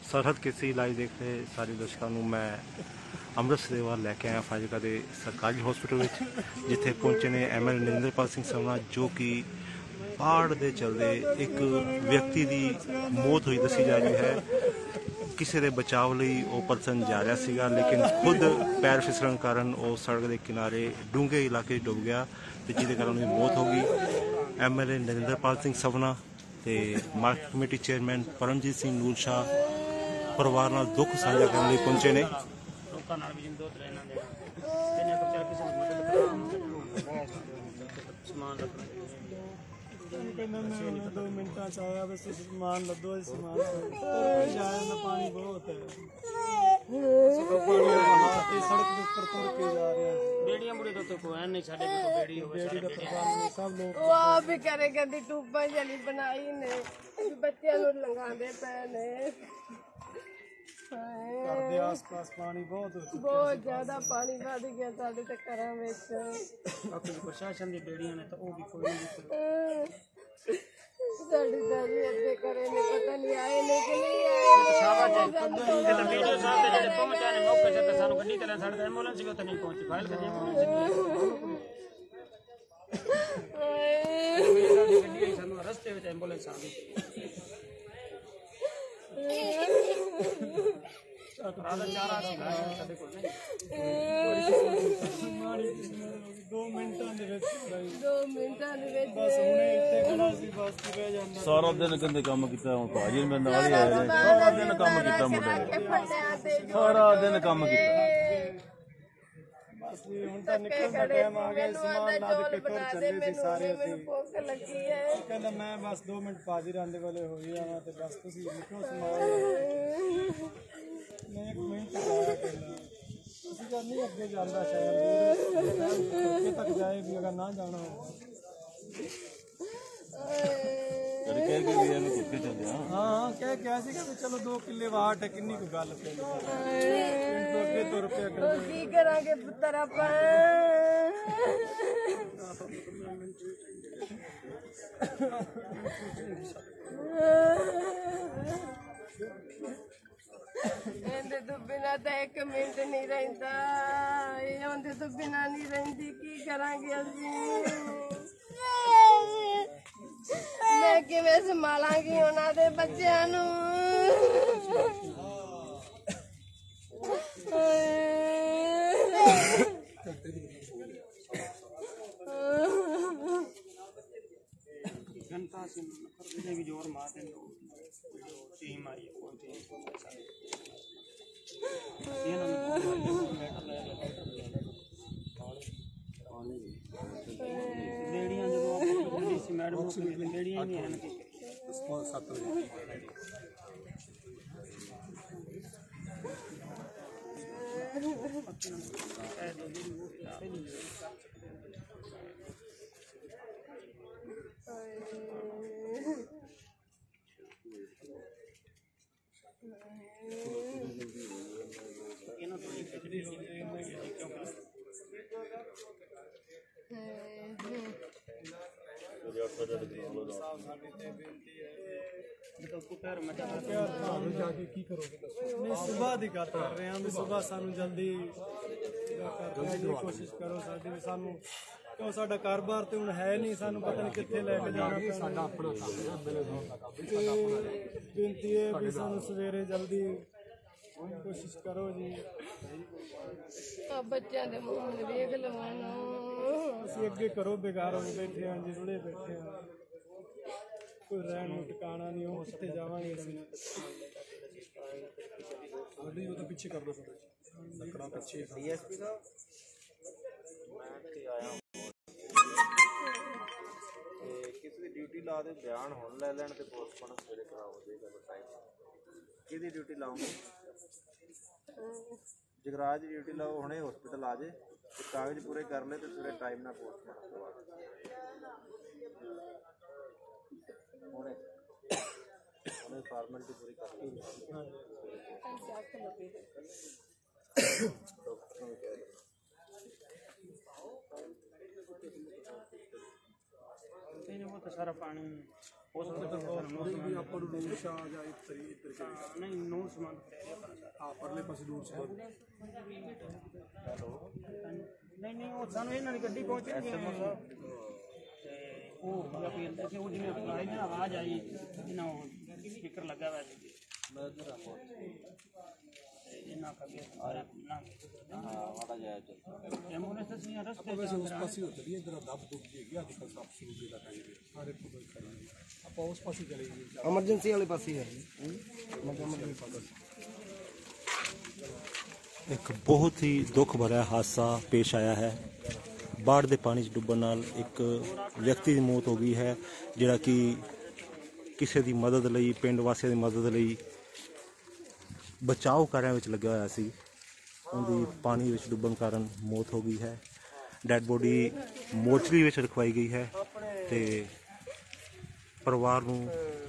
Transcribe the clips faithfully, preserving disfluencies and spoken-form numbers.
सरहद केसरी लाइव देख रहे सारे दर्शकों ਨੂੰ मैं अमृत सेवा लैके आया फाजिलका के सरकारी हॉस्पिटल में जिथे पहुंचे ने एम एल नरेंद्रपाल सिंह सवना जो कि बाढ़ के चलते एक व्यक्ति की मौत हुई दसी जा रही है। किसी के बचाव लिए वो परसन जा रहा सीगा लेकिन खुद पैर फिसलन कारण वो सड़क के किनारे डूंगे इलाके डुब गया तो जिसके कारण उसकी मौत हो गई। M L A Narendrapal Singh Sawna ते market committee chairman Paramjit Singh Noor Shah परिवार नाल दुख साझा करने लिए पहुंचे ने। दो मिनट आया बस समान लदो समान पानी बहुत है सड़क के ऊपर तुर के जा रहे हैं बेड़ियां बुढ़े तो को है नहीं छाड़े को बेड़ी हो बेड़ी का प्रकार सब लोग वो आप भी करे गंदी टूबा जली बनाई ने बच्चों नु लंगांदे पे ने घर दे आस-पास पानी बहुत हो चुका बहुत ज्यादा पानी वध गया साडे ते घरां विच बाकी प्रशासन दी बेड़ियां ने तो वो भी कोई नहीं साडी दादी अद्धे करे ने पता नहीं आए ने कि नहीं आए शाबाश ये तो वीडियो साहब दे जेडे पहुंचाने मौके से ते सानू गड्डी ते साडे एम्बुलेंस भी तो नहीं पहुंची फाइल कर एम्बुलेंस साडी गड्डी सानू रास्ते में एम्बुलेंस आ गई दो मिनटां दे विच दो मिनटां दे विच बस हुणे इत्थे खड़ा सी बस रह जांदा सारा दिन कहंदे काम कीता हुण भाजी मेरे नाल ही आए सारा दिन काम कीता मुंडे ने सारा दिन काम कीता बस हुण तां निकलण दा टाइम आ गया समान लाद के तुर चले सी सारे असीं भुख लगी है कहंदा मैं बस दो मिनट पाजी रांदे वाले हो गया मैं ते बस तुसीं निकलो समान मैं एक मिनट आया कहंदा नहीं अगे जाता शायद तक जाए भी अगर ना जाना हो हाँ कह क्या चलो दो किले वाट है किन्नी को गल अगे तुर पे की करांगे पुत्तर आपां ਇਹਦੇ ਤੋਂ ਬਿਨਾਂ ਤਾਂ ਇੱਕ ਮਿੰਟ ਨਹੀਂ ਰਹਿੰਦਾ ਇਹ ਉਹਦੇ ਤੋਂ ਬਿਨਾਂ ਨਹੀਂ ਰਹਿੰਦੀ ਕੀ ਕਰਾਂਗੇ ਅਸੀਂ ਮੈਂ ਕਿਵੇਂ ਸੰਭਾਲਾਂਗੀ ਉਹਨਾਂ ਦੇ ਬੱਚਿਆਂ ਨੂੰ घंटा से भी जोर मारते टीम आई है कोई बेड़ियां जो मैडम बेड़ियां नहीं है सत्त सुबह की गल कर रहे हैं सुबह सानू जल्दी कोशिश करो साडी भी सानू क्यों साडा कारोबार तो हुण है नहीं सानू पता नहीं कित्थे लैके जाना साडा अपना बेनती है भी सानू सवेरे जल्दी कोशिश करो जी बच्चों के मुंह वेख लवाना ਅਸੀਂ ਅੱਗੇ ਕਰੋ ਬੇਕਾਰ ਹੋ ਬੈਠੇ ਆਂ ਜੀ ਰੁੜੇ ਬੈਠੇ ਆਂ ਕੋਈ ਰਹਿਣ ਨੂੰ ਟਿਕਾਣਾ ਨਹੀਂ ਉਹ ਕਿੱਥੇ ਜਾਵਾਂਗੇ ਅਸੀਂ ਸਾਡੀ ਉਹ ਤਾਂ ਪਿੱਛੇ ਕਰ ਦੋ ਥੋੜਾ ਲੱਕੜਾਂ ਪਿੱਛੇ ਡੀਐਸਪੀ ਦਾ ਮੈਂ ਤੇ ਆਇਆ ਤੇ ਕਿਸੇ ਦੀ ਡਿਊਟੀ ਲਾ ਦੇ ਬਿਆਨ ਹੁਣ ਲੈ ਲੈਣ ਤੇ ਪੋਸਟਮਾਰਟਮ ਸਵੇਰੇ ਕਰਾ ਹੋ ਜਾਏਗਾ ਟਾਈਮ ਕਿਹਦੀ ਡਿਊਟੀ ਲਾਉਂਗੇ जगराज की ड्यूटी लाओ हुणे हॉस्पिटल आ जाए तो कागज पूरे कर ले तो पूरे टाइम ना पोस्टमार्टम करवा हुणे हुणे फॉर्मेलिटी पूरी करके वो तो सारा पानी ਹੋ ਸਕਦਾ ਵੀ ਆਪਾਂ ਨੂੰ ਨੂਰ ਸ਼ਾਹ ਜਾਂ ਇਸ ਤਰੀਕੇ ਨਹੀਂ ਨੂਰ ਸਮਾਨ ਹਾਂ ਪਰਲੇ ਪਾਸੇ ਨੂਰ ਸ਼ਾਹ ਨਹੀਂ ਨਹੀਂ ਉਹ ਸਾਨੂੰ ਇਹਨਾਂ ਦੀ ਗੱਡੀ ਪਹੁੰਚੀ ਤੇ ਉਹ ਪੂਰਾ ਪੀਰ ਅਸੀਂ ਉਹ ਜਿਵੇਂ ਬੁਲਾਏ ਨਾ ਆਵਾਜ਼ ਆਈ ਇਹਨਾਂ ਸਪੀਕਰ ਲੱਗਾ ਹੋਇਆ ਸੀ ਮੈਂ ਉਧਰ ਆ ਇਹਨਾਂ ਕਦੇ ਆ ਨਾ ਹਾਂ ਵਾੜਾ ਜਾਇਆ ਚੱਲ ਐਂਬੂਲੈਂਸ ਸੀ ਰਸਤੇ ਵੈਸੇ ਉਸ ਪਾਸੇ ਹੋ ਚਲੀ ਇਧਰ ਦੱਬ ਦੁੱਬ ਗਈ ਅੱਜ ਕੱਲ ਸਭ ਸ਼ੁਰੂ ਦੇ ਦਾ ਟਾਈਮ ਸਾਰੇ ਪੁੱਲ ਖੜੀ ਆਪਾਂ ਉਸ ਪਾਸੇ ਚਲੇ ਗਏ ਐਮਰਜੈਂਸੀ ਵਾਲੇ ਪਾਸੇ ਹੈ ਇੱਕ ਬਹੁਤ ਹੀ ਦੁੱਖ ਭਰਿਆ ਹਾਦਸਾ ਪੇਸ਼ ਆਇਆ ਹੈ। ਬਾੜ ਦੇ ਪਾਣੀ 'ਚ ਡੁੱਬਣ ਨਾਲ ਇੱਕ ਵਿਅਕਤੀ ਦੀ ਮੌਤ ਹੋ ਗਈ ਹੈ, ਜਿਹੜਾ ਕਿ ਕਿਸੇ ਦੀ ਮਦਦ ਲਈ, ਪਿੰਡ ਵਾਸੀਆਂ ਦੀ ਮਦਦ ਲਈ ਬਚਾਓ ਕਾਰਿਆਂ ਵਿੱਚ ਲੱਗਿਆ ਹੋਇਆ ਸੀ। ਉਹਦੀ ਪਾਣੀ ਵਿੱਚ ਡੁੱਬਣ ਕਾਰਨ ਮੌਤ ਹੋ ਗਈ ਹੈ। ਡੈਡ ਬੋਡੀ ਮੋਰਚਰੀ ਵਿੱਚ ਰਖਵਾਈ ਗਈ ਹੈ ਤੇ ਪਰਿਵਾਰ ਨੂੰ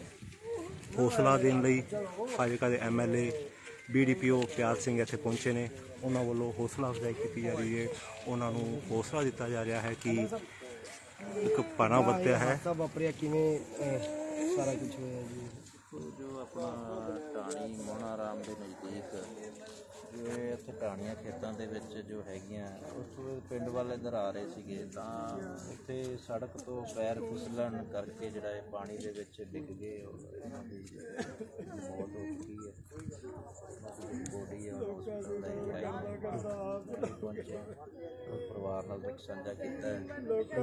ਹੌਸਲਾ ਦੇਣ ਲਈ ਫਾਜ਼ਿਲਕਾ ਦੇ M L A B D P O Pyar Singh ਇੱਥੇ ਪਹੁੰਚੇ ਨੇ। ਉਹਨਾਂ ਵੱਲੋਂ ਹੌਸਲਾ ਅਫਜ਼ਾਈ ਕੀਤੀ ਜਾ ਰਹੀ ਹੈ, ਉਹਨਾਂ ਨੂੰ ਹੌਸਲਾ ਦਿੱਤਾ ਜਾ ਰਿਹਾ ਹੈ ਕਿ ਇੱਕ ਪਾਣਾ ਵਰਤਿਆ ਹੈ। ਸਭ ਵਾਪਰਿਆ ਕਿਵੇਂ ਸਾਰਾ ਕੁਝ ਹੋਇਆ ਜੀ। ਜੋ ਆਪਣਾ ਢਾਣੀ ਮੋਹਣਾ ਰਾਮ ਦੇ ਨਜ਼ਦੀਕ ਜਿਵੇਂ ਉੱਥੇ ਢਾਣੀਆਂ ਖੇਤਾਂ ਦੇ ਵਿੱਚ ਜੋ ਹੈਗੀਆਂ ਉੱਥੋਂ ਪਿੰਡ ਵਾਲੇ ਇੱਧਰ ਆ ਰਹੇ ਸੀਗੇ ਤਾਂ ਉੱਥੇ ਸੜਕ ਤੋਂ ਪੈਰ ਫਿਸਲਣ ਕਰਕੇ ਜਿਹੜਾ ਇਹ ਪਾਣੀ ਦੇ ਵਿੱਚ ਡਿੱਗ ਗਏ ਔਰ ਇਹਨਾਂ ਦੀ ਮੌਤ ਹੋ ਚੁੱਕੀ ਹੈ। ਬੋਡੀ ਹਸਪਤਾਲ ਦਾ ਟਾਈਮ ਪਹੁੰਚਿਆ ਪਰਿਵਾਰ ਨਾਲ ਦੁੱਖ ਸਾਂਝਾ ਕੀਤਾ ਹੈ।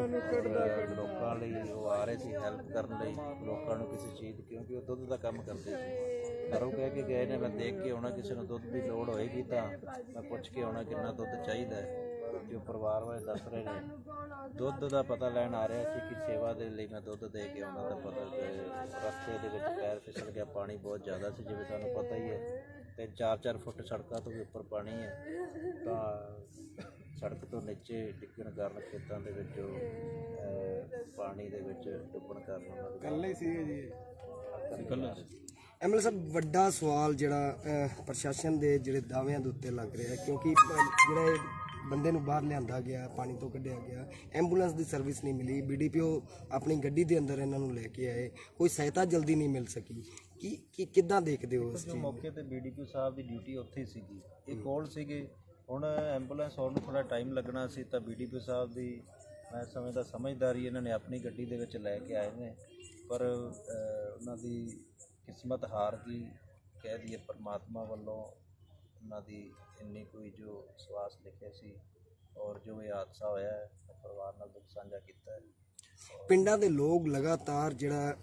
ਲੋਕਾਂ ਲਈ ਉਹ ਆ ਰਹੇ ਸੀ ਹੈਲਪ ਕਰਨ ਲਈ, ਲੋਕਾਂ ਨੂੰ ਕਿਸੇ ਚੀਜ਼ ਕਿਉਂਕਿ ਉਹ ਦੁੱਧ ਦਾ ਕੰਮ ਕਰਦੇ ਸੀ। ਘਰੋਂ ਕਹਿ ਕੇ ਗਏ ਨੇ ਮੈਂ ਦੇਖ ਕੇ ਆਉਣਾ, ਕਿਸੇ ਨੂੰ ਦੁੱਧ ਦੀ ਲੋੜ ਹੋਏਗੀ ਤਾਂ ਮੈਂ ਪੁੱਛ ਕੇ ਆਉਣਾ ਕਿੰਨਾ ਦੁੱਧ ਚਾਹੀਦਾ ਹੈ। ਜੋ ਪਰਿਵਾਰ ਵਾਲੇ ਦੱਸ ਰਹੇ ਨੇ ਦੁੱਧ ਦਾ ਪਤਾ ਲੈਣ ਆ ਰਿਹਾ ਸੀ ਕਿ ਸੇਵਾ ਦੇ ਲਈ ਮੈਂ ਦੁੱਧ ਦੇ ਕੇ ਆਉਣਾ ਤਾਂ ਪਤਾ ਰਸਤੇ ਦੇ ਵਿੱਚ ਪੈਰ ਫਿਸਲ ਗਿਆ। ਪਾਣੀ ਬਹੁਤ ਜ਼ਿਆਦਾ ਸੀ, ਜਿਵੇਂ ਤੁਹਾਨੂੰ ਪਤਾ ਹੀ ਹੈ, ਤੇ ਚਾਰ ਚਾਰ ਫੁੱਟ ਸੜਕਾਂ ਤੋਂ ਵੀ ਉੱਪਰ ਪਾਣੀ ਹੈ ਤਾਂ ਸੜਕ ਤੋਂ ਨੀਚੇ ਡਿੱਗਣ ਕਾਰਨ ਖੇਤਾਂ ਦੇ ਵਿੱਚ ਪਾਣੀ ਦੇ ਵਿੱਚ ਡੁੱਬਣ ਕਾਰਨ ਇਕੱਲੇ ਹੀ ਸੀਗੇ ਜੀ। ਇਕੱਲੇ ਐਮ ਐਲ ਏ ਸਾਹਿਬ, ਵੱਡਾ ਸਵਾਲ ਜਿਹੜਾ ਪ੍ਰਸ਼ਾਸਨ ਦੇ ਜਿਹੜੇ ਦਾਅਵਿਆਂ ਦੇ ਉੱਤੇ ਲੱਗ ਰਿਹਾ ਕਿਉਂਕਿ ਜਿਹੜਾ ਬੰਦੇ ਨੂੰ ਬਾਹਰ ਲਿਆਂਦਾ ਗਿਆ, ਪਾਣੀ ਤੋਂ ਕੱਢਿਆ ਗਿਆ, ਐਂਬੂਲੈਂਸ ਦੀ ਸਰਵਿਸ ਨਹੀਂ ਮਿਲੀ, ਬੀ ਡੀ ਪੀ ਓ ਆਪਣੀ ਗੱਡੀ ਦੇ ਅੰਦਰ ਇਹਨਾਂ ਨੂੰ ਲੈ ਕੇ ਆਏ, ਕੋਈ ਸਹਾਇਤਾ ਜਲਦੀ ਨਹੀਂ ਮਿਲ ਸਕੀ। ਕੀ ਕੀ ਕਿੱਦਾਂ ਦੇਖਦੇ ਹੋ ਇਸ ਚੀਜ਼? ਮੌਕੇ ਤੇ ਬੀ ਡੀ ਪੀ ਓ ਸਾਹਿਬ ਦੀ ਡਿਊਟੀ ਉੱਥੇ ਹੀ ਸੀਗੀ, ਇਹ ਕੋਲ ਸੀਗੇ। ਹੁਣ ਐਂਬੂਲੈਂਸ ਆਉਣ ਨੂੰ ਥੋੜ੍ਹਾ ਟਾਈਮ ਲੱਗਣਾ ਸੀ ਤਾਂ ਬੀ ਡੀ ਪੀ ਓ ਸਾਹਿਬ ਦੀ ਮੈਂ ਸਮਝਦਾ ਸਮਝਦਾਰੀ ਇਹਨਾਂ ਨੇ ਆਪਣੀ ਗੱਡੀ ਦੇ ਵਿੱਚ ਲੈ ਕੇ ਆਏ ਨੇ, ਪਰ ਉਹਨਾਂ ਦੀ ਕਿਸਮਤ ਹਾਰ ਗਈ ਕਹਿ ਦਈਏ। ਪਰਮਾਤਮਾ ਵੱਲੋਂ ਉਹਨਾਂ ਦੀ ਇੰਨੀ ਕੋਈ ਜੋ ਸਵਾਸ ਲਿਖਿਆ ਸੀ ਔਰ ਜੋ ਇਹ ਹਾਦਸਾ ਹੋਇਆ ਹੈ ਪਰਿਵਾਰ ਨਾਲ ਦੁੱਖ ਸਾਂਝਾ ਕੀਤਾ ਹੈ। ਪਿੰਡਾਂ ਦੇ ਲੋਕ ਲਗਾਤਾਰ ਜਿਹੜਾ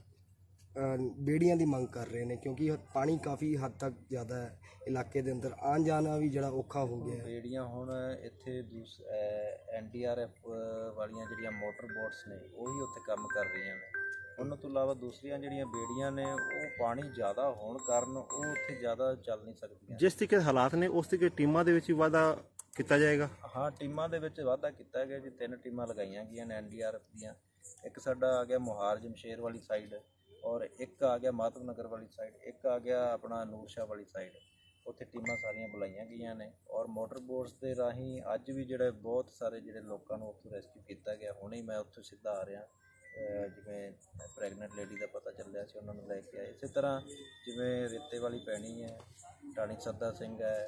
ਬੇੜੀਆਂ ਦੀ ਮੰਗ ਕਰ ਰਹੇ ਨੇ ਕਿਉਂਕਿ ਪਾਣੀ ਕਾਫੀ ਹੱਦ ਤੱਕ ਜ਼ਿਆਦਾ ਹੈ ਇਲਾਕੇ ਦੇ ਅੰਦਰ, ਆਉਣ ਜਾਣਾ ਵੀ ਜਿਹੜਾ ਔਖਾ ਹੋ ਗਿਆ। ਬੇੜੀਆਂ ਹੁਣ ਇੱਥੇ ਦੂਸ ਐਨ ਡੀ ਆਰ ਐਫ ਵਾਲੀਆਂ ਜਿਹੜੀਆਂ ਮੋਟਰ ਬੋਟਸ ਨੇ ਉਹੀ ਉੱਥੇ ਕੰਮ ਕਰ ਰਹੀਆਂ ਨੇ। ਉਹਨਾਂ ਤੋਂ ਇਲਾਵਾ ਦੂਸਰੀਆਂ ਜਿਹੜੀਆਂ ਬੇੜੀਆਂ ਨੇ ਉਹ ਪਾਣੀ ਜ਼ਿਆਦਾ ਹੋਣ ਕਾਰਨ ਉਹ ਉੱਥੇ ਜ਼ਿਆਦਾ ਚੱਲ ਨਹੀਂ ਸਕਦੀਆਂ। ਜਿਸ ਤਰੀਕੇ ਦੇ ਹਾਲਾਤ ਨੇ ਉਸ ਤਰੀਕੇ ਟੀਮਾਂ ਦੇ ਵਿੱਚ ਵੀ ਵਾਧਾ ਕੀਤਾ ਜਾਏਗਾ। ਹਾਂ, ਟੀਮਾਂ ਦੇ ਵਿੱਚ ਵਾਧਾ ਕੀਤਾ ਗਿਆ ਜੀ। ਤਿੰਨ ਟੀਮਾਂ ਲਗਾਈਆਂ ਗਈਆਂ ਨੇ ਐਨ ਡੀ ਆਰ ਐਫ ਦੀਆਂ। ਇੱਕ ਸਾਡਾ ਆ ਗਿਆ ਮੁਹਾਰ ਜਮਸ਼ੇਰ ਵਾਲੀ ਸਾਈਡ ਔਰ ਇੱਕ ਆ ਗਿਆ ਮਾਧਵ ਨਗਰ ਵਾਲੀ ਸਾਈਡ, ਇੱਕ ਆ ਗਿਆ ਆਪਣਾ ਨੂਰਸ਼ਾਹ ਵਾਲੀ ਸਾਈਡ। ਉੱਥੇ ਟੀਮਾਂ ਸਾਰੀਆਂ ਬੁਲਾਈਆਂ ਗਈਆਂ ਨੇ ਔਰ ਮੋਟਰ ਬੋਟਸ ਦੇ ਰਾਹੀਂ ਅੱਜ ਵੀ ਜਿਹੜੇ ਬਹੁਤ ਸਾਰੇ ਜਿਹੜੇ ਲੋਕਾਂ ਨੂੰ ਉੱਥੋਂ ਰੈਸਕਿਊ ਕੀਤਾ ਗਿਆ। ਹੁਣੇ ਹੀ ਮੈਂ ਉੱਥੋਂ ਸਿੱਧਾ ਆ ਰਿਹਾ, ਜਿਵੇਂ ਪ੍ਰੈਗਨੈਂਟ ਲੇਡੀ ਦਾ ਪਤਾ ਚੱਲਿਆ ਸੀ ਉਹਨਾਂ ਨੂੰ ਲੈ ਕੇ ਆਏ। ਇਸੇ ਤਰ੍ਹਾਂ ਜਿਵੇਂ ਰੇਤੇ ਵਾਲੀ ਪੈਣੀ ਹੈ, ਟਾਣੀ ਸੱਦਾ ਸਿੰਘ ਹੈ,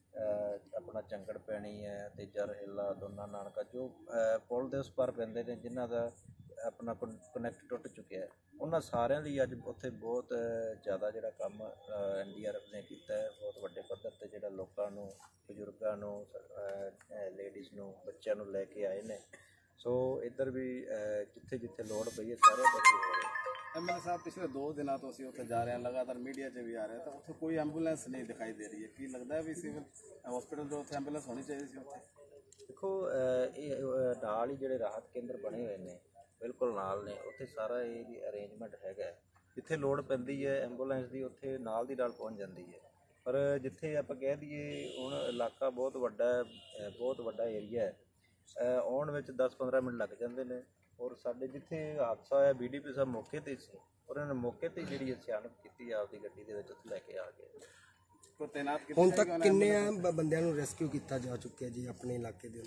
ਆਪਣਾ ਚੰਗੜ ਪੈਣੀ ਹੈ ਤੇ ਜਰਹਿਲਾ ਦੋਨਾ ਨਾਨਕਾ ਜੋ ਪੁਲ ਦੇ ਉਸ ਪਾਰ ਪੈਂਦੇ ਨੇ ਜਿਨ੍ਹਾਂ ਦਾ ਆਪਣਾ ਕਨੈਕਟ ਟੁੱਟ ਚੁੱਕਿਆ ਹੈ, ਉਹਨਾਂ ਸਾਰਿਆਂ ਲਈ ਅੱਜ ਉੱਥੇ ਬਹੁਤ ਜ਼ਿਆਦਾ ਜਿਹੜਾ ਕੰਮ ਐਨ ਡੀ ਆਰ ਐਫ ਨੇ ਕੀਤਾ ਹੈ। ਬਹੁਤ ਵੱਡੇ ਪੱਧਰ 'ਤੇ ਜਿਹੜਾ ਲੋਕਾਂ ਨੂੰ, ਬਜ਼ੁਰਗਾਂ ਨੂੰ, ਲੇਡੀਜ਼ ਨੂੰ, ਬੱਚਿਆਂ ਨੂੰ ਲੈ ਕੇ ਆਏ ਨੇ। ਸੋ ਇੱਧਰ ਵੀ ਜਿੱਥੇ ਜਿੱਥੇ ਲੋੜ ਪਈ ਹੈ ਸਾਰੇ ਪਾਸੇ ਹੋ ਰਹੇ। ਐਮ ਐਲ ਏ ਸਾਹਿਬ, ਪਿਛਲੇ ਦੋ ਦਿਨਾਂ ਤੋਂ ਅਸੀਂ ਉੱਥੇ ਜਾ ਰਹੇ ਹਾਂ, ਲਗਾਤਾਰ ਮੀਡੀਆ 'ਚ ਵੀ ਆ ਰਿਹਾ ਤਾਂ ਉੱਥੇ ਕੋਈ ਐਂਬੂਲੈਂਸ ਨਹੀਂ ਦਿਖਾਈ ਦੇ ਰਹੀ ਹੈ। ਕੀ ਲੱਗਦਾ ਹੈ ਵੀ ਸਿਵਲ ਹਸਪੀਟਲ ਤੋਂ ਉੱਥੇ ਐਂਬੂਲੈਂਸ ਹੋਣੀ ਚਾਹੀਦੀ ਸੀ ਉੱਥੇ? ਦੇਖੋ, ਇਹ ਨਾਲ ਹੀ ਜਿਹੜੇ ਰਾਹਤ ਕੇਂਦਰ ਬਣੇ ਹੋਏ ਨੇ ਬਿਲਕੁਲ ਨਾਲ ਨੇ, ਉੱਥੇ ਸਾਰਾ ਇਹ ਅਰੇਂਜਮੈਂਟ ਹੈਗਾ। ਜਿੱਥੇ ਲੋੜ ਪੈਂਦੀ ਹੈ ਐਂਬੂਲੈਂਸ ਦੀ ਉੱਥੇ ਨਾਲ ਦੀ ਨਾਲ ਪਹੁੰਚ ਜਾਂਦੀ ਹੈ। ਪਰ ਜਿੱਥੇ ਆਪਾਂ ਕਹਿ ਦਈਏ ਹੁਣ ਇਲਾਕਾ ਬਹੁਤ ਵੱਡਾ ਹੈ, ਬਹੁਤ ਵੱਡਾ ਏਰੀਆ ਹੈ, ਆਉਣ ਵਿੱਚ ਦਸ ਪੰਦਰਾਂ ਮਿੰਟ ਲੱਗ ਜਾਂਦੇ ਨੇ। ਔਰ ਸਾਡੇ ਜਿੱਥੇ ਹਾਦਸਾ ਹੋਇਆ ਬੀ ਡੀ ਪੀ ਸਾਹਿਬ ਮੌਕੇ 'ਤੇ ਸੀ ਔਰ ਇਹਨਾਂ ਨੇ ਮੌਕੇ 'ਤੇ ਜਿਹੜੀ ਸਿਆਣਪ ਕੀਤੀ ਆਪਦੀ ਗੱਡੀ ਦੇ ਵਿੱਚ ਉੱਥੇ ਲੈ ਕੇ ਆ ਗਏ। ਕੋਈ ਤੈਨਾਤ ਹੁਣ ਤੱਕ ਕਿੰਨੇ ਬੰਦਿਆਂ ਨੂੰ ਰੈਸਕਿਊ ਕੀਤਾ ਜਾ ਚੁੱਕਿਆ ਜੀ ਆਪਣੇ ਇਲਾਕੇ ਦੇ ਅੰਦਰ?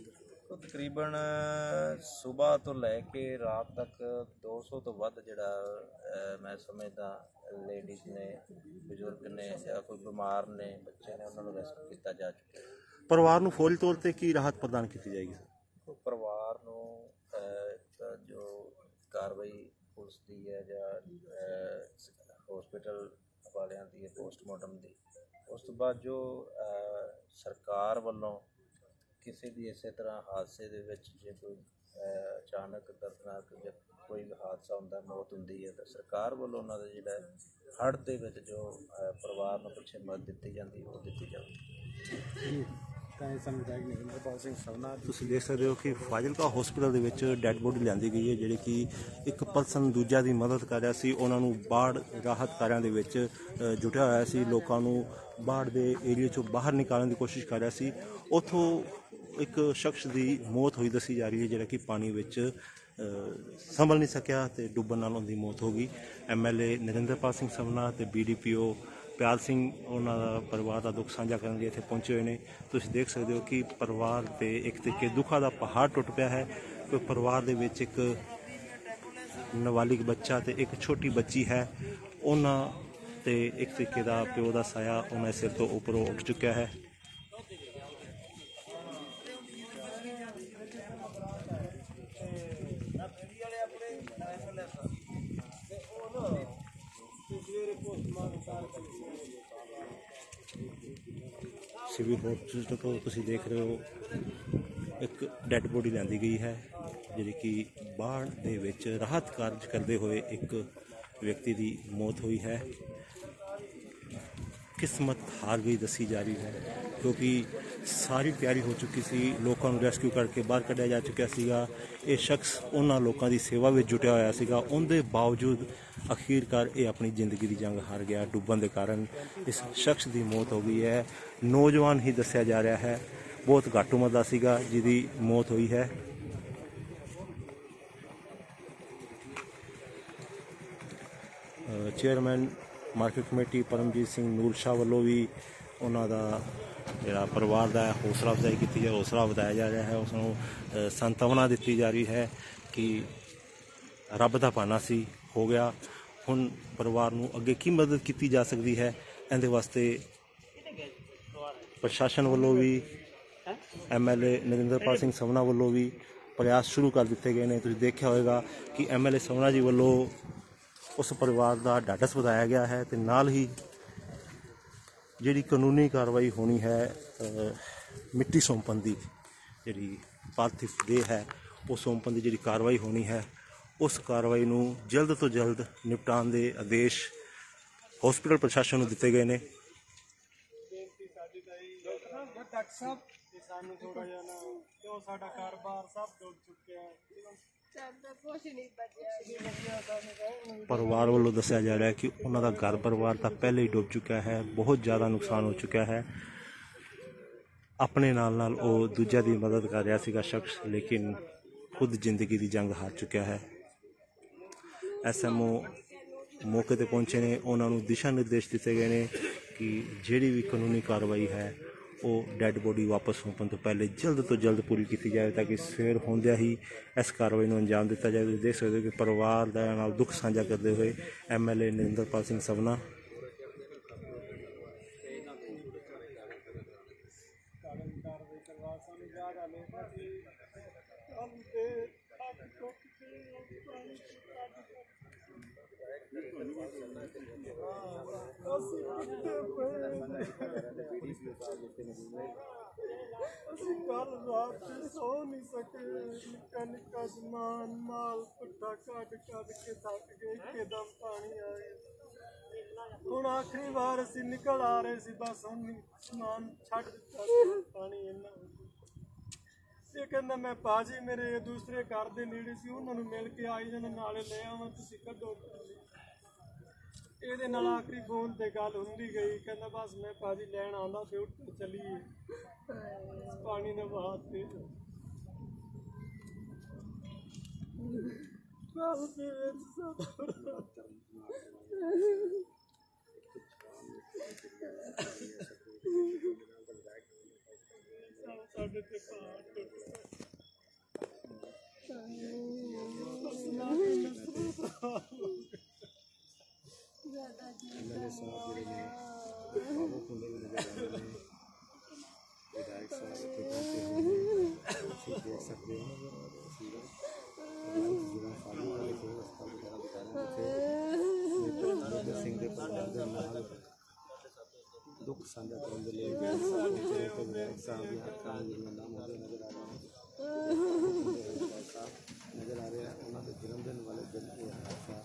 ਤਕਰੀਬਨ ਸਵੇਰ ਤੋਂ ਲੈ ਕੇ ਰਾਤ ਤੱਕ ਦੋ ਸੌ ਤੋਂ ਵੱਧ ਜਿਹੜਾ ਅਹ, ਮੈਂ ਸਮਝਦਾ ਲੇਡੀਜ਼ ਨੇ, ਬਜ਼ੁਰਗ ਨੇ ਜਾਂ ਕੋਈ ਬਿਮਾਰ ਨੇ, ਬੱਚੇ ਨੇ, ਉਹਨਾਂ ਨੂੰ ਰੈਸਕਿਊ ਕੀਤਾ ਜਾ ਚੁੱਕਿਆ। ਪਰਿਵਾਰ ਨੂੰ ਫੌਰੀ ਤੌਰ ਤੇ ਕੀ ਰਾਹਤ ਪ੍ਰਦਾਨ ਕੀਤੀ ਜਾਏਗੀ? ਪਰਿਵਾਰ ਨੂੰ ਅਹ, ਇੱਕ ਜੋ ਕਾਰਵਾਈ ਪੁਲਿਸ ਦੀ ਹੈ ਜਾਂ ਹਸਪੀਟਲ ਵਾਲਿਆਂ ਦੀ ਹੈ ਪੋਸਟਮਾਰਟਮ ਦੀ, ਉਸ ਤੋਂ ਬਾਅਦ ਜੋ ਅਹ, ਸਰਕਾਰ ਵੱਲੋਂ ਕਿਸੇ ਵੀ ਇਸੇ ਤਰ੍ਹਾਂ ਹਾਦਸੇ ਦੇ ਵਿੱਚ ਜੇ ਕੋਈ ਅਹ, ਅਚਾਨਕ ਦਰਦਨਾਕ ਜਾਂ ਕੋਈ ਵੀ ਹਾਦਸਾ ਹੁੰਦਾ, ਮੌਤ ਹੁੰਦੀ ਹੈ, ਤਾਂ ਸਰਕਾਰ ਵੱਲੋਂ ਉਹਨਾਂ ਦਾ ਜਿਹੜਾ ਹੜ੍ਹ ਦੇ ਵਿੱਚ ਜੋ ਅਹ, ਪਰਿਵਾਰ ਨੂੰ ਪਿੱਛੇ ਮਦਦ ਦਿੱਤੀ ਜਾਂਦੀ ਉਹ ਦਿੱਤੀ ਜਾਊਗੀ। ਤਾਂ ਇਹ ਸੰਵਿਧਾਇਕ ਨਰਿੰਦਰਪਾਲ ਸਿੰਘ ਸਵਨਾ ਤੁਸੀਂ ਦੇਖ ਸਕਦੇ ਹੋ ਕਿ ਫਾਜ਼ਿਲਕਾ ਹਸਪੀਟਲ ਦੇ ਵਿੱਚ ਡੈੱਡ ਬੋਡੀ ਲਿਆਂਦੀ ਗਈ ਹੈ, ਜਿਹੜੇ ਕਿ ਇੱਕ ਪਰਸਨ ਦੂਜਾ ਦੀ ਮਦਦ ਕਰ ਰਿਹਾ ਸੀ। ਉਹਨਾਂ ਨੂੰ ਬਾੜ ਰਾਹਤ ਕਾਰਿਆਂ ਦੇ ਵਿੱਚ ਅ, ਜੁਟਿਆ ਹੋਇਆ ਸੀ, ਲੋਕਾਂ ਨੂੰ ਬਾੜ ਦੇ ਏਰੀਏ ਚੋਂ ਬਾਹਰ ਨਿਕਾਲਣ ਦੀ ਕੋਸ਼ਿਸ਼ ਕਰ ਰਿਹਾ ਸੀ। ਉੱਥੋਂ ਇੱਕ ਸ਼ਖਸ ਦੀ ਮੌਤ ਹੋਈ ਦੱਸੀ ਜਾ ਰਹੀ ਹੈ, ਜਿਹੜਾ ਕਿ ਪਾਣੀ ਵਿੱਚ ਅ, ਸੰਭਲ ਨਹੀਂ ਸਕਿਆ ਤੇ ਡੁੱਬਣ ਨਾਲ ਉਹਦੀ ਮੌਤ ਹੋ ਗਈ। M L A Narinderpal Singh Sawna ਤੇ B D P O Pyar Singh ਉਹਨਾਂ ਦਾ ਪਰਿਵਾਰ ਦਾ ਦੁੱਖ ਸਾਂਝਾ ਕਰਨ ਲਈ ਇੱਥੇ ਪਹੁੰਚੇ ਹੋਏ ਨੇ। ਤੁਸੀਂ ਦੇਖ ਸਕਦੇ ਹੋ ਕਿ ਪਰਿਵਾਰ ਤੇ ਇੱਕ ਤਰੀਕੇ ਦੁੱਖਾਂ ਦਾ ਪਹਾੜ ਟੁੱਟ ਪਿਆ ਹੈ। ਕਿਉਂਕਿ ਪਰਿਵਾਰ ਦੇ ਵਿੱਚ ਇੱਕ ਨਾਬਾਲਿਗ ਬੱਚਾ ਤੇ ਇੱਕ ਛੋਟੀ ਬੱਚੀ ਹੈ। ਉਹਨਾਂ ਤੇ ਇੱਕ ਤਰੀਕੇ ਦਾ ਪਿਓ ਦਾ ਸਾਇਆ ਉਹਨਾਂ ਦੇ ਸਿਰ ਤੋਂ ਉੱਪਰੋਂ ਉੱਠ ਚੁੱਕਿਆ ਹੈ। ਸਿਵਲ ਹਸਪਤਾਲ ਤੋਂ ਤੁਸੀਂ ਦੇਖ ਰਹੇ ਹੋ ਇੱਕ ਡੈੱਡ ਬੋਡੀ ਲਿਆਂਦੀ ਗਈ ਹੈ, ਜਿਹੜੀ ਕਿ ਬਾੜ ਦੇ ਵਿੱਚ ਰਾਹਤ ਕਾਰਜ ਕਰਦੇ ਹੋਏ ਇੱਕ ਵਿਅਕਤੀ ਦੀ ਮੌਤ ਹੋਈ ਹੈ। ਕਿਸਮਤ ਹਾਰ ਗਈ ਦੱਸੀ ਜਾ ਰਹੀ ਹੈ, ਕਿਉਂਕਿ ਸਾਰੀ ਤਿਆਰੀ ਹੋ ਚੁੱਕੀ ਸੀ, ਲੋਕਾਂ ਨੂੰ ਰੈਸਕਿਊ ਕਰਕੇ ਬਾਹਰ ਕੱਢਿਆ ਜਾ ਚੁੱਕਿਆ ਸੀਗਾ। ਇਹ ਸ਼ਖਸ ਉਹਨਾਂ ਲੋਕਾਂ ਦੀ ਸੇਵਾ ਵਿੱਚ ਜੁਟਿਆ ਹੋਇਆ ਸੀਗਾ, ਉਹਦੇ ਬਾਵਜੂਦ ਅਖੀਰਕਾਰ ਇਹ ਆਪਣੀ ਜ਼ਿੰਦਗੀ ਦੀ ਜੰਗ ਹਾਰ ਗਿਆ। ਡੁੱਬਣ ਦੇ ਕਾਰਨ ਇਸ ਸ਼ਖਸ ਦੀ ਮੌਤ ਹੋ ਗਈ ਹੈ। ਨੌਜਵਾਨ ਹੀ ਦੱਸਿਆ ਜਾ ਰਿਹਾ ਹੈ, ਬਹੁਤ ਘੱਟ ਉਮਰ ਦਾ ਸੀਗਾ ਜਿਹਦੀ ਮੌਤ ਹੋਈ ਹੈ। Chairman market committee Paramjit Singh Noor Shah ਵੱਲੋਂ ਵੀ ਉਹਨਾਂ ਦਾ ਜਿਹੜਾ ਪਰਿਵਾਰ ਦਾ ਹੌਸਲਾ ਅਫਜ਼ਾਈ ਕੀਤੀ ਜਾ ਹੌਸਲਾ ਵਧਾਇਆ ਜਾ ਰਿਹਾ ਹੈ, ਉਸ ਨੂੰ ਸੰਤਵਨਾ ਦਿੱਤੀ ਜਾ ਰਹੀ ਹੈ ਕਿ ਰੱਬ ਦਾ ਭਾਣਾ ਸੀ, ਹੋ ਗਿਆ। ਹੁਣ ਪਰਿਵਾਰ ਨੂੰ ਅੱਗੇ ਕੀ ਮਦਦ ਕੀਤੀ ਜਾ ਸਕਦੀ ਹੈ, ਇਹਦੇ ਵਾਸਤੇ ਪ੍ਰਸ਼ਾਸਨ ਵੱਲੋਂ ਵੀ M L A Narinderpal Singh Sawna ਵੱਲੋਂ ਵੀ ਪ੍ਰਯਾਸ ਸ਼ੁਰੂ ਕਰ ਦਿੱਤੇ ਗਏ ਨੇ। ਤੁਸੀਂ ਦੇਖਿਆ ਹੋਵੇਗਾ ਕਿ ਐਮ ਐਲ ਏ ਸਵਨਾ ਜੀ ਵੱਲੋਂ ਉਸ ਪਰਿਵਾਰ ਦਾ ਢਾਢਸ ਵਧਾਇਆ ਗਿਆ ਹੈ ਤੇ ਨਾਲ ਹੀ ਜਿਹੜੀ ਕਾਨੂੰਨੀ ਕਾਰਵਾਈ ਹੋਣੀ ਹੈ, ਮਿੱਟੀ ਸੌਂਪਣ ਦੀ ਜਿਹੜੀ ਪਾਰਥਿਵ ਦੇਹ ਹੈ ਉਹ ਸੌਂਪਣ ਦੀ ਜਿਹੜੀ ਕਾਰਵਾਈ ਹੋਣੀ ਹੈ, ਉਸ ਕਾਰਵਾਈ ਨੂੰ ਜਲਦ ਤੋਂ ਜਲਦ ਨਿਪਟਾਉਣ ਦੇ ਆਦੇਸ਼ ਹਸਪੀਟਲ ਪ੍ਰਸ਼ਾਸਨ ਨੂੰ ਦਿੱਤੇ ਗਏ ਨੇ। ਡਾਕਟਰ ਸਾਹਿਬ ਤੇ ਸਾਨੂੰ ਥੋੜਾ ਜਿਹਾ ਨਾ ਕਿਉਂ ਸਾਡਾ ਕਾਰੋਬਾਰ ਸਭ ਡੁੱਬ ਚੁੱਕਿਆ ਹੈ, ਕੁਛ ਨਹੀਂ ਬਚਿਆ। ਪਰਿਵਾਰ ਵੱਲੋਂ ਦੱਸਿਆ ਜਾ ਰਿਹਾ ਹੈ ਕਿ ਉਹਨਾਂ ਦਾ ਘਰ ਪਰਿਵਾਰ ਤਾਂ ਪਹਿਲੇ ਹੀ ਡੁੱਬ ਚੁੱਕਿਆ ਹੈ, ਬਹੁਤ ਜ਼ਿਆਦਾ ਨੁਕਸਾਨ ਹੋ ਚੁੱਕਿਆ ਹੈ। ਆਪਣੇ ਨਾਲ ਨਾਲ ਉਹ ਦੂਜਿਆਂ ਦੀ ਮਦਦ ਕਰ ਰਿਹਾ ਸੀਗਾ ਸ਼ਖਸ, ਲੇਕਿਨ ਖੁਦ ਜ਼ਿੰਦਗੀ ਦੀ ਜੰਗ ਹਾਰ ਚੁੱਕਿਆ ਹੈ। ਐਸ ਐਮ ਓ ਮੌਕੇ 'ਤੇ ਪਹੁੰਚੇ ਨੇ, ਉਹਨਾਂ ਨੂੰ ਦਿਸ਼ਾ ਨਿਰਦੇਸ਼ ਦਿੱਤੇ ਗਏ ਨੇ ਕਿ ਜਿਹੜੀ ਵੀ ਕਾਨੂੰਨੀ ਕਾਰਵਾਈ ਹੈ ਉਹ ਡੈੱਡ ਬੋਡੀ ਵਾਪਸ ਸੌਂਪਣ ਤੋਂ ਪਹਿਲੇ ਜਲਦ ਤੋਂ ਜਲਦ ਪੂਰੀ ਕੀਤੀ ਜਾਵੇ, ਤਾਂ ਕਿ ਸਵੇਰ ਹੁੰਦਿਆਂ ਹੀ ਇਸ ਕਾਰਵਾਈ ਨੂੰ ਅੰਜਾਮ ਦਿੱਤਾ ਜਾਵੇ। ਤੁਸੀਂ ਦੇਖ ਸਕਦੇ ਹੋ ਕਿ ਪਰਿਵਾਰ ਦਾ ਨਾਲ ਦੁੱਖ ਸਾਂਝਾ ਕਰਦੇ ਹੋਏ M L A Narinderpal Singh Sawna ਅਸੀਂ ਕੱਲ ਰਾਤ ਚ ਸੌ ਨਹੀਂ ਸਕੇ, ਨਿੱਕਾ ਨਿੱਕਾ ਸਮਾਨ ਮਾਲ ਪੁੱਠਾ ਕੱਢ ਕੱਢ ਕੇ ਥੱਕ ਗਏ, ਇੱਕਦਮ ਪਾਣੀ ਆ ਗਿਆ। ਹੁਣ ਆਖਰੀ ਵਾਰ ਅਸੀਂ ਨਿਕਲ ਆ ਰਹੇ ਸੀ, ਬਸ ਹੁਣ ਸਮਾਨ ਛੱਡ ਦਿੱਤਾ ਸੀ, ਪਾਣੀ ਇੰਨਾ। ਇਹ ਕਹਿੰਦਾ ਮੈਂ ਪਾਜੀ ਮੇਰੇ ਦੂਸਰੇ ਘਰ ਦੇ ਨੇੜੇ ਸੀ, ਉਹਨਾਂ ਨੂੰ ਮਿਲ ਕੇ ਆਈ ਜਾਣਾ, ਨਾਲੇ ਲੈ ਆਵਾਂ, ਤੁਸੀਂ ਕੱਢੋ। ਇਹਦੇ ਨਾਲ ਆਖਰੀ ਫੋਨ ਤੇ ਗੱਲ ਹੁੰਦੀ ਗਈ, ਕਹਿੰਦਾ ਬਸ ਮੈਂ ਭਾਜੀ ਲੈਣ ਆਉਂਦਾ ਤੇ ਉੱਠ ਚੱਲੀਏ। ਪਾਣੀ ਦੇ ਵਹਾਅ ਤੇ ਸਾਡੇ ਤੇ ਪਹਾੜ ਟੁੱਟ ਦੁੱਖ ਸਾਂਝਾ ਕਰਨ ਦੇ ਲਈ ਜਿਹੜੇ ਕਿ ਵਿਧਾਇਕ ਸਾਹਿਬ ਦੀਆਂ ਹੱਥਾਂ ਦੀਆਂ ਨਾਮ ਹੁੰਦੇ ਨਜ਼ਰ ਆ ਰਹੇ ਨੇ ਨਜ਼ਰ ਆ ਰਿਹਾ ਉਹਨਾਂ ਦੇ ਜਨਮ ਦਿਨ ਵਾਲੇ ਦਿਨ ਇਹ ਹਾਦਸਾ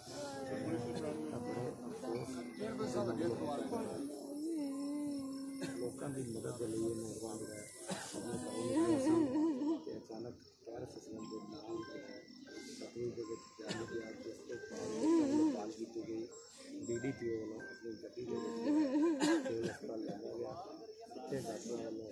ਲੋਕਾਂ ਦੀ ਮਦਦ ਦੇ ਲਈ ਇਹ ਨੌਜਵਾਨ ਜਿਹੜਾ ਤੇ ਅਚਾਨਕ ਪੈਰ ਫਿਸਲਣ ਦੇ ਨਾਲ ਸਤਲੁਜ ਦੇ ਵਿੱਚ ਜਾਣ ਦੀ ਅੱਜ ਇਸ ਤੋਂ ਪਾਲ ਕੀਤੀ ਗਈ ਡੀ ਡੀ ਪੀ ਵੱਲੋਂ ਆਪਣੀ ਗੱਡੀ ਦੇ ਵਿੱਚ ਸਿਵਲ ਹਸਪਤਾਲ ਲਿਆਂਦਾ ਗਿਆ ਇੱਥੇ ਡਾਕਟਰਾਂ ਵੱਲੋਂ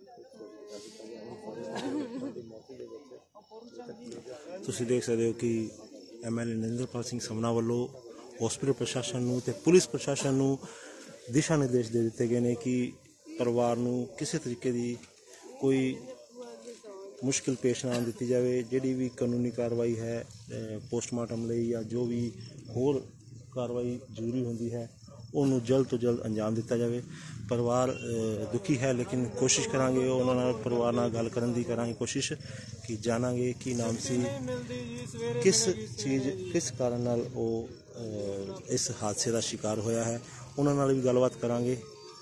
ਦੀ ਮੌਤ ਦੇ ਵਿੱਚ ਤੁਸੀਂ ਦੇਖ ਸਕਦੇ ਹੋ ਕਿ M L A Narinderpal Singh Samna ਵੱਲੋਂ ਹਸਪੀਟਲ ਪ੍ਰਸ਼ਾਸਨ ਨੂੰ ਤੇ ਪੁਲਿਸ ਪ੍ਰਸ਼ਾਸਨ ਨੂੰ ਦਿਸ਼ਾ ਨਿਰਦੇਸ਼ ਦੇ ਦਿੱਤੇ ਗਏ ਨੇ ਕਿ ਪਰਿਵਾਰ ਨੂੰ ਕਿਸੇ ਤਰੀਕੇ ਦੀ ਕੋਈ ਮੁਸ਼ਕਿਲ ਪੇਸ਼ ਨਾ ਦਿੱਤੀ ਜਾਵੇ। ਜਿਹੜੀ ਵੀ ਕਾਨੂੰਨੀ ਕਾਰਵਾਈ ਹੈ ਪੋਸਟਮਾਰਟਮ ਲਈ ਜਾਂ ਜੋ ਵੀ ਹੋਰ ਕਾਰਵਾਈ ਜ਼ਰੂਰੀ ਹੁੰਦੀ ਹੈ ਉਹਨੂੰ ਜਲਦ ਤੋਂ ਜਲਦ ਅੰਜਾਮ ਦਿੱਤਾ ਜਾਵੇ। ਪਰਿਵਾਰ ਦੁਖੀ ਹੈ ਲੇਕਿਨ ਕੋਸ਼ਿਸ਼ ਕਰਾਂਗੇ ਉਹਨਾਂ ਨਾਲ ਪਰਿਵਾਰ ਨਾਲ ਗੱਲ ਕਰਨ ਦੀ ਕਰਾਂਗੇ ਕੋਸ਼ਿਸ਼ ਕਿ ਜਾਣਾਂਗੇ ਕੀ ਨਾਮ ਸੀ ਕਿਸ ਚੀਜ਼ ਕਿਸ ਕਾਰਨ ਨਾਲ ਉਹ ਇਸ ਹਾਦਸੇ ਦਾ ਸ਼ਿਕਾਰ ਹੋਇਆ ਹੈ ਉਹਨਾਂ ਨਾਲ ਵੀ ਗੱਲਬਾਤ ਕਰਾਂਗੇ।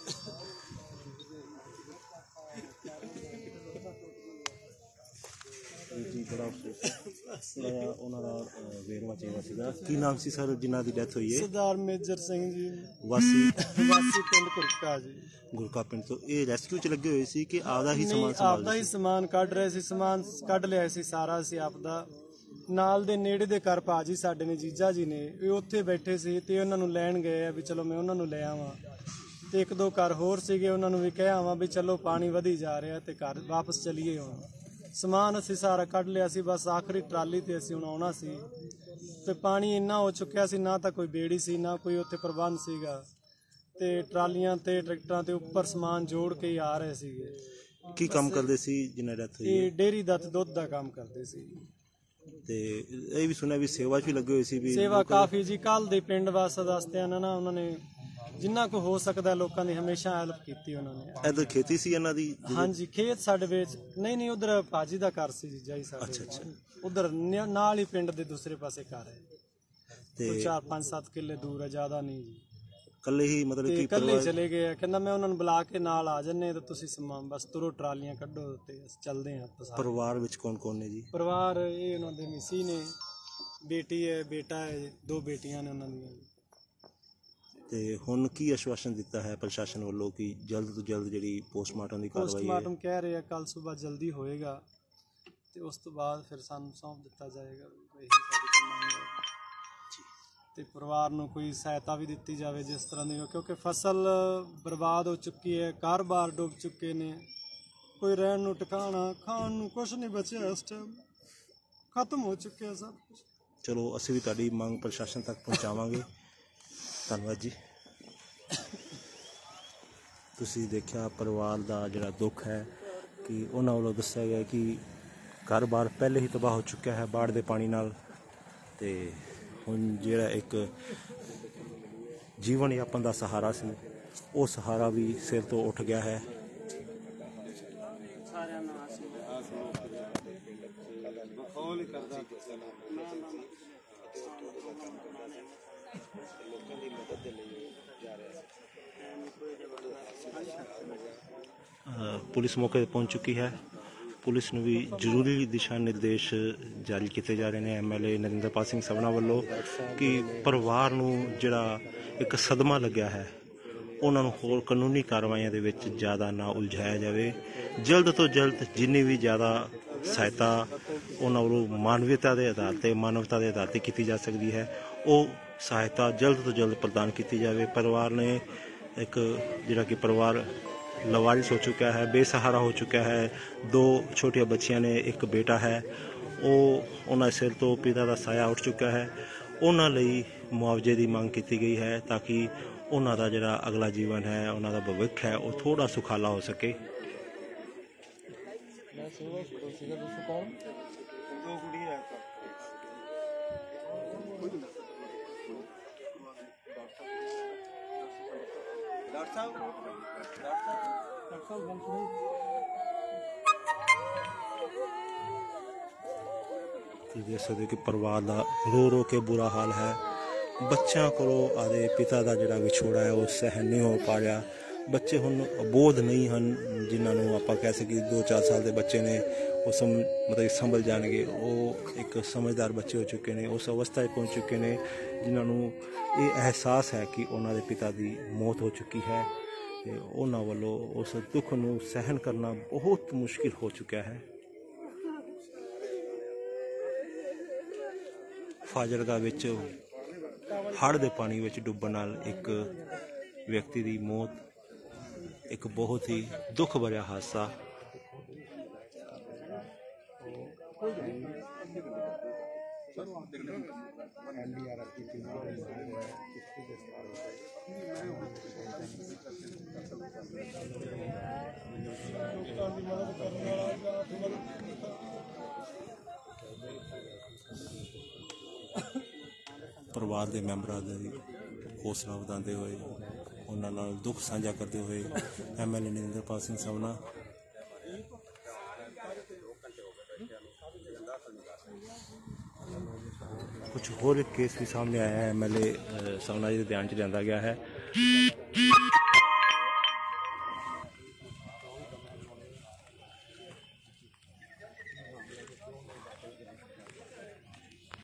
ਜੀ ਬੜਾ ਉਹਨਾਂ ਦਾ ਵੇਰਵਾ ਚਾਹੀਦਾ ਸੀਗਾ। ਕੀ ਨਾਮ ਸੀ ਸਰ ਜਿਨ੍ਹਾਂ ਦੀ ਡੈਥ ਹੋਈ ਹੈ? ਸਰਦਾਰ ਮੇਜਰ ਸਿੰਘ ਜੀ ਵਾਸੀ ਵਾਸੀ ਪਿੰਡ ਗੁਰਕਾ ਜੀ ਗੁਰਕਾ ਪਿੰਡ ਤੋਂ। ਇਹ ਰੈਸਕਿਊ ਚ ਲੱਗੇ ਹੋਏ ਸੀ ਕਿ ਆਪਦਾ ਹੀ ਸਮਾਨ ਆਪਦਾ ਹੀ ਸਮਾਨ ਕੱਢ ਰਹੇ ਸੀ, ਸਮਾਨ ਕੱਢ ਲਿਆ ਸੀ ਸਾਰਾ ਸੀ ਆਪਦਾ। ਨਾਲ ਦੇ ਨੇੜੇ ਦੇ ਘਰ ਭਾਜੀ ਸਾਡੇ ਨੇ ਜੀਜਾ ਜੀ ਨੇ ਇਹ ਉੱਥੇ ਬੈਠੇ ਸੀ ਤੇ ਉਹਨਾਂ ਨੂੰ ਲੈਣ ਗਏ ਆ ਵੀ ਚਲੋ ਮੈਂ ਉਹਨਾਂ ਨੂੰ ਲੈ ਆਵਾਂ ਤੇ ਇੱਕ ਦੋ ਘਰ ਹੋਰ ਸੀਗੇ ਉਹਨਾਂ ਨੂੰ ਵੀ ਕਹਿ ਆਵਾਂ ਵੀ ਚਲੋ ਪਾਣੀ ਵਧੀ ਜਾ ਰਿਹਾ ਤੇ ਘਰ ਵਾਪਸ ਚਲੀਏ। ਹੁਣ ਸਮਾਨ ਅਸੀਂ ਸਾਰਾ ਕੱਢ ਲਿਆ ਸੀ, ਬਸ ਆਖਰੀ ਟਰਾਲੀ ਤੇ ਅਸੀਂ ਹੁਣ ਆਉਣਾ ਸੀ ਤੇ ਪਾਣੀ ਇੰਨਾ ਹੋ ਚੁੱਕਿਆ ਸੀ ਨਾ ਤਾਂ ਕੋਈ ਬੇੜੀ ਸੀ ਨਾ ਕੋਈ ਉੱਥੇ ਪ੍ਰਬੰਧ ਸੀਗਾ ਤੇ ਟਰਾਲੀਆਂ ਤੇ ਟਰੈਕਟਰਾਂ ਤੇ ਉੱਪਰ ਸਮਾਨ ਜੋੜ ਕੇ ਹੀ ਆ ਰਹੇ ਸੀਗੇ। ਕੀ ਕੰਮ ਕਰਦੇ ਸੀ ਜਿਨ੍ਹਾਂ ਡੈਥ ਹੋਈ? ਇਹ ਡੇਅਰੀ ਦਾ ਤੇ ਦੁੱਧ ਦਾ ਕੰਮ ਕਰਦੇ ਸੀ ਤੇ ਇਹ ਵੀ ਸੁਣਿਆ ਵੀ ਸੇਵਾ 'ਚ ਵੀ ਲੱਗੇ ਹੋਏ ਸੀ ਵੀ ਸੇਵਾ ਕਾਫੀ ਜੀ। ਕੱਲ ਦੇ ਪਿੰਡ ਵਾਸਤੇ ਦੱਸਦੇ ਨਾ ਨਾ ਉਹਨਾਂ ਨੇ ਜਿੰਨਾ ਕੁ ਹੋ ਸਕਦਾ ਲੋਕਾਂ ਦੀ ਹਮੇਸ਼ਾ ਹੈਲਪ ਕੀਤੀ ਉਹਨਾਂ ਨੇ। ਇੱਧਰ ਖੇਤੀ ਸੀ ਇਹਨਾਂ ਦੀ? ਹਾਂਜੀ ਖੇਤ ਸਾਡੇ ਵਿੱਚ ਨਹੀਂ ਨਹੀਂ ਉਧਰ ਭਾਜੀ ਦਾ ਘਰ ਸੀ ਜੀਜਾ ਹੀ ਸਾਡੇ। ਅੱਛਾ ਅੱਛਾ। ਉਧਰ ਨਾਲ ਹੀ ਪਿੰਡ ਦੇ ਦੂਸਰੇ ਪਾਸੇ ਘਰ ਹੈ ਤੇ ਚਾਰ ਪੰਜ ਸੱਤ ਕਿੱਲੇ ਦੂਰ ਹੈ, ਜ਼ਿਆਦਾ ਨਹੀਂ ਜੀ। ਕੱਲੇ ਹੀ ਮਤਲਬ ਕਿ ਕੱਲੇ ਚਲੇ ਗਏ ਆ। ਕਹਿੰਦਾ ਮੈਂ ਉਹਨਾਂ ਨੂੰ ਬੁਲਾ ਕੇ ਨਾਲ ਆ ਜੰਨੇ ਤੇ ਤੁਸੀਂ ਸਮਾਨ ਬਸ ਤੁਰੋ ਟਰਾਲੀਆਂ ਕੱਢੋ ਤੇ ਚੱਲਦੇ ਆ। ਪਰਿਵਾਰ ਵਿੱਚ ਕੌਣ ਕੌਣ ਨੇ ਜੀ? ਪਰਿਵਾਰ ਇਹ ਉਹਨਾਂ ਦੇ ਮਿਸੀ ਨੇ, ਬੇਟੀ ਹੈ ਬੇਟਾ ਹੈ, ਦੋ ਬੇਟੀਆਂ ਨੇ ਉਹਨਾਂ ਦੀਆਂ। ਤੇ ਹੁਣ ਕੀ ਆਸ਼ਵਾਸਨ ਦਿੱਤਾ ਹੈ ਪ੍ਰਸ਼ਾਸਨ ਵੱਲੋਂ ਕਿ ਜਲਦ ਤੋਂ ਜਲਦ ਜਿਹੜੀ ਪੋਸਟਮਾਰਟਮ ਦੀ ਕਾਰਵਾਈ ਹੈ? ਪੋਸਟਮਾਰਟਮ ਕਹਿ ਰਹੇ ਆ ਕੱਲ ਸਵੇਰ ਜਲਦੀ ਹੋਏਗਾ ਤੇ ਉਸ ਤੋਂ ਬਾਅਦ ਫਿਰ ਸਾਨੂੰ ਸੌਂਪ ਦਿੱਤਾ ਜਾਏਗਾ। ਇਹੀ ਸਾਡੀ ਮੰਗ ਹੈ ਤੇ ਪਰਿਵਾਰ ਨੂੰ ਕੋਈ ਸਹਾਇਤਾ ਵੀ ਦਿੱਤੀ ਜਾਵੇ ਜਿਸ ਤਰ੍ਹਾਂ ਦੀ, ਕਿਉਂਕਿ ਫਸਲ ਬਰਬਾਦ ਹੋ ਚੁੱਕੀ ਹੈ, ਘਰ-ਬਾਰ ਡੁੱਬ ਚੁੱਕੇ ਨੇ, ਕੋਈ ਰਹਿਣ ਨੂੰ ਟਿਕਾਣਾ ਖਾਣ ਨੂੰ ਕੁਛ ਨਹੀਂ ਬਚਿਆ। ਇਸ ਟਾਈਮ ਖਤਮ ਹੋ ਚੁੱਕਿਆ ਸਭ ਕੁਛ। ਚਲੋ ਅਸੀਂ ਵੀ ਤੁਹਾਡੀ ਮੰਗ ਪ੍ਰਸ਼ਾਸਨ ਤੱਕ ਪਹੁੰਚਾਵਾਂਗੇ। ਧੰਨਵਾਦ ਜੀ। ਤੁਸੀਂ ਦੇਖਿਆ ਪਰਿਵਾਰ ਦਾ ਜਿਹੜਾ ਦੁੱਖ ਹੈ ਕਿ ਉਹਨਾਂ ਵੱਲੋਂ ਦੱਸਿਆ ਗਿਆ ਕਿ ਘਰ-ਬਾਰ ਪਹਿਲੇ ਹੀ ਤਬਾਹ ਹੋ ਚੁੱਕਿਆ ਹੈ ਬਾੜ ਦੇ ਪਾਣੀ ਨਾਲ ਤੇ ਹੁਣ ਜਿਹੜਾ ਇੱਕ ਜੀਵਨ ਯਾਪਨ ਦਾ ਸਹਾਰਾ ਸੀ ਉਹ ਸਹਾਰਾ ਵੀ ਸਿਰ ਤੋਂ ਉੱਠ ਗਿਆ ਹੈ। ਪੁਲਿਸ ਮੌਕੇ ਤੇ ਪਹੁੰਚ ਚੁੱਕੀ ਹੈ। ਪੁਲਿਸ ਨੂੰ ਵੀ ਜ਼ਰੂਰੀ ਦਿਸ਼ਾ ਨਿਰਦੇਸ਼ ਜਾਰੀ ਕੀਤੇ ਜਾ ਰਹੇ ਨੇ M L A Narinderpal Singh Samna ਵੱਲੋਂ ਕਿ ਪਰਿਵਾਰ ਨੂੰ ਜਿਹੜਾ ਇੱਕ ਸਦਮਾ ਲੱਗਿਆ ਹੈ ਉਹਨਾਂ ਨੂੰ ਹੋਰ ਕਾਨੂੰਨੀ ਕਾਰਵਾਈਆਂ ਦੇ ਵਿੱਚ ਜ਼ਿਆਦਾ ਨਾ ਉਲਝਾਇਆ ਜਾਵੇ। ਜਲਦ ਤੋਂ ਜਲਦ ਜਿੰਨੀ ਵੀ ਜ਼ਿਆਦਾ ਸਹਾਇਤਾ ਉਹਨਾਂ ਵੱਲੋਂ ਮਾਨਵੀਅਤਾ ਦੇ ਆਧਾਰ 'ਤੇ ਮਾਨਵਤਾ ਦੇ ਆਧਾਰ 'ਤੇ ਕੀਤੀ ਜਾ ਸਕਦੀ ਹੈ ਉਹ ਸਹਾਇਤਾ ਜਲਦ ਤੋਂ ਜਲਦ ਪ੍ਰਦਾਨ ਕੀਤੀ ਜਾਵੇ। ਪਰਿਵਾਰ ਨੇ ਇੱਕ ਜਿਹੜਾ ਕਿ ਪਰਿਵਾਰ ਲਵਾਰਿਸ ਹੋ ਚੁੱਕਾ ਹੈ, ਬੇਸਹਾਰਾ ਹੋ ਚੁੱਕਾ ਹੈ। ਦੋ ਛੋਟੀਆਂ ਬੱਚੀਆਂ ਨੇ, ਇੱਕ ਬੇਟਾ ਹੈ। ਉਹ ਉਹਨਾਂ ਸਿਰ ਤੋਂ ਪਿਤਾ ਦਾ ਸਾਇਆ ਉੱਠ ਚੁੱਕਾ ਹੈ। ਉਹਨਾਂ ਲਈ ਮੁਆਵਜ਼ੇ ਦੀ ਮੰਗ ਕੀਤੀ ਗਈ ਹੈ ਤਾਂ ਕਿ ਉਹਨਾਂ ਦਾ ਜਿਹੜਾ ਅਗਲਾ ਜੀਵਨ ਹੈ, ਉਹਨਾਂ ਦਾ ਭਵਿੱਖ ਹੈ ਉਹ ਥੋੜ੍ਹਾ ਸੁਖਾਲਾ ਹੋ ਸਕੇ। ਤੁਸੀਂ ਦੇਖ ਸਕਦੇ ਹੋ ਕਿ ਪਰਿਵਾਰ ਦਾ ਰੋ ਰੋ ਕੇ ਬੁਰਾ ਹਾਲ ਹੈ। ਬੱਚਿਆਂ ਕੋਲੋਂ ਆਦੇ ਪਿਤਾ ਦਾ ਜਿਹੜਾ ਵਿਛੋੜਾ ਹੈ ਉਹ ਸਹਿਨ ਨਹੀਂ ਹੋ ਪਾ ਰਿਹਾ। ਬੱਚੇ ਹੁਣ ਅਬੋਧ ਨਹੀਂ ਹਨ, ਜਿਨ੍ਹਾਂ ਨੂੰ ਆਪਾਂ ਕਹਿ ਸਕੀਏ ਦੋ ਚਾਰ ਸਾਲ ਦੇ ਬੱਚੇ ਨੇ ਉਹ ਸਮ ਮਤਲਬ ਸੰਭਲ ਜਾਣਗੇ। ਉਹ ਇੱਕ ਸਮਝਦਾਰ ਬੱਚੇ ਹੋ ਚੁੱਕੇ ਨੇ, ਉਸ ਅਵਸਥਾ 'ਚ ਪਹੁੰਚ ਚੁੱਕੇ ਨੇ ਜਿਨ੍ਹਾਂ ਨੂੰ ਇਹ ਅਹਿਸਾਸ ਹੈ ਕਿ ਉਹਨਾਂ ਦੇ ਪਿਤਾ ਦੀ ਮੌਤ ਹੋ ਚੁੱਕੀ ਹੈ ਅਤੇ ਉਹਨਾਂ ਵੱਲੋਂ ਉਸ ਦੁੱਖ ਨੂੰ ਸਹਿਣ ਕਰਨਾ ਬਹੁਤ ਮੁਸ਼ਕਿਲ ਹੋ ਚੁੱਕਿਆ ਹੈ। ਫਾਜ਼ਿਲਕਾ ਵਿੱਚ ਹੜ੍ਹ ਦੇ ਪਾਣੀ ਵਿੱਚ ਡੁੱਬਣ ਨਾਲ ਇੱਕ ਵਿਅਕਤੀ ਦੀ ਮੌਤ, ਇੱਕ ਬਹੁਤ ਹੀ ਦੁੱਖ ਭਰਿਆ ਹਾਦਸਾ। ਪਰਿਵਾਰ ਦੇ ਮੈਂਬਰਾਂ ਦੀ ਹੌਸਲਾ ਵਧਾਉਂਦੇ ਹੋਏ, ਉਹਨਾਂ ਨਾਲ ਦੁੱਖ ਸਾਂਝਾ ਕਰਦੇ ਹੋਏ M L A Narinderpal Singh Samna ਕੁਝ ਹੋਰ ਇੱਕ ਕੇਸ ਵੀ ਸਾਹਮਣੇ ਆਇਆ ਹੈ। ਐਮ ਐਲ ਏ ਸਮਨਾ ਜੀ ਦੇ ਧਿਆਨ 'ਚ ਲਿਆਂਦਾ ਗਿਆ ਹੈ।